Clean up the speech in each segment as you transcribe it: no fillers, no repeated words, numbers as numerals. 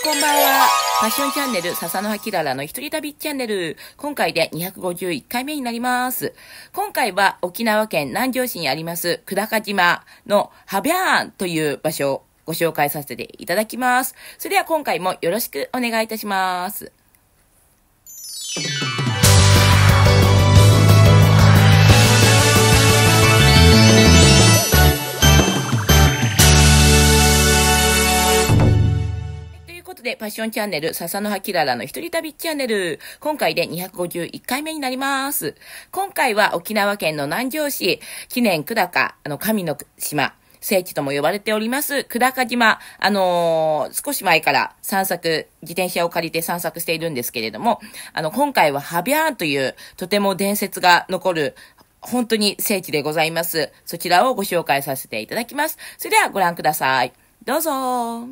こんばんは。ファッションチャンネル、笹の葉キララの一人旅チャンネル。今回で251回目になります。今回は沖縄県南城市にあります久高島のハビャーンという場所をご紹介させていただきます。それでは今回もよろしくお願いいたします。で、ファッションチャンネル、笹の葉キララの一人旅チャンネル。今回で251回目になります。今回は沖縄県の南城市、記念久高、神の島、聖地とも呼ばれております、久高島。少し前から自転車を借りて散策しているんですけれども、今回はハビャーンという、とても伝説が残る、本当に聖地でございます。そちらをご紹介させていただきます。それではご覧ください。どうぞ。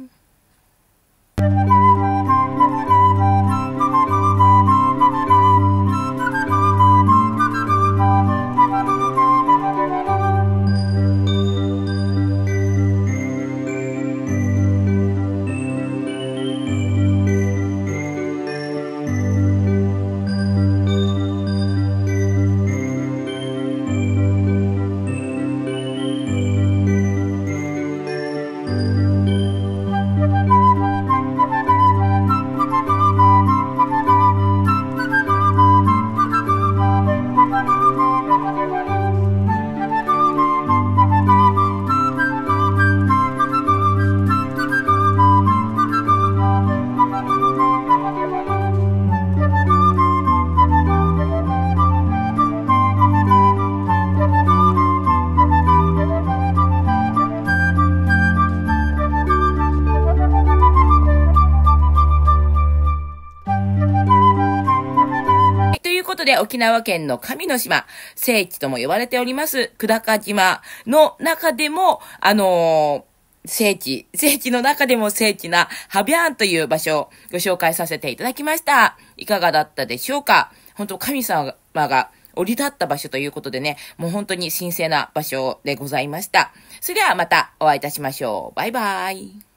で沖縄県の神の島、聖地とも呼ばれております、久高島の中でも、聖地の中でも聖地なハビャーンという場所をご紹介させていただきました。いかがだったでしょうか？本当神様が降り立った場所ということでね、もう本当に神聖な場所でございました。それではまたお会いいたしましょう。バイバイ。